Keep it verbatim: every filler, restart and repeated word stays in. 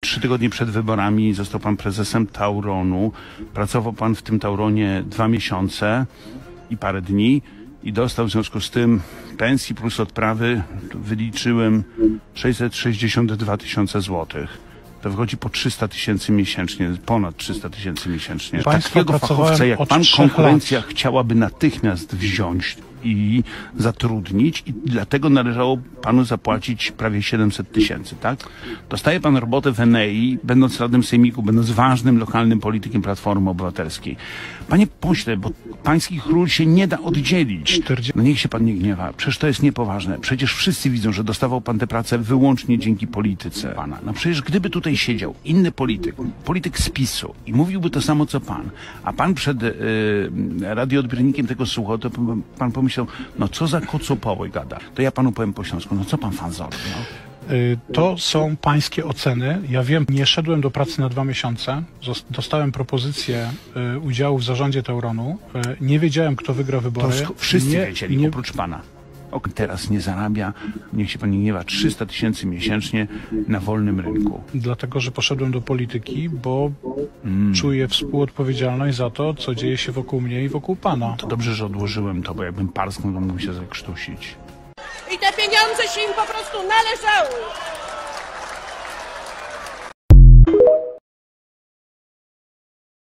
trzy tygodnie przed wyborami został pan prezesem Tauronu. Pracował pan w tym Tauronie dwa miesiące i parę dni i dostał w związku z tym pensji plus odprawy, wyliczyłem, sześćset sześćdziesiąt dwa tysiące złotych. To wychodzi po trzysta tysięcy miesięcznie, ponad trzysta tysięcy miesięcznie. Takiego fachowca jak pan konkurencja chciałaby natychmiast wziąć i zatrudnić i dlatego należało panu zapłacić prawie siedemset tysięcy, tak? Dostaje pan robotę w Enei, będąc radnym sejmiku, będąc ważnym lokalnym politykiem Platformy Obywatelskiej. Panie pośle, bo pańskich ról się nie da oddzielić. No niech się pan nie gniewa, przecież to jest niepoważne. Przecież wszyscy widzą, że dostawał pan tę pracę wyłącznie dzięki polityce pana. No przecież gdyby tutaj siedział inny polityk, polityk z PiSu i mówiłby to samo co pan, a pan przed yy, radioodbiornikiem tego słuchał, to pan pomyślał, no co za kocopoły gada. To ja panu powiem po śląsku, no co pan fan zrobił? No? To są pańskie oceny. Ja wiem, nie szedłem do pracy na dwa miesiące. Dostałem propozycję y, udziału w zarządzie Tauronu. Y, nie wiedziałem, kto wygra wybory. To wszyscy nie, wiedzieli, nie... oprócz pana. O, teraz nie zarabia, niech się pan nie gniewa, trzysta tysięcy miesięcznie na wolnym rynku. Dlatego, że poszedłem do polityki, bo mm. czuję współodpowiedzialność za to, co dzieje się wokół mnie i wokół pana. To dobrze, że odłożyłem to, bo jakbym parsknął, to mógłbym się zakrztusić. I te pieniądze się im po prostu należały.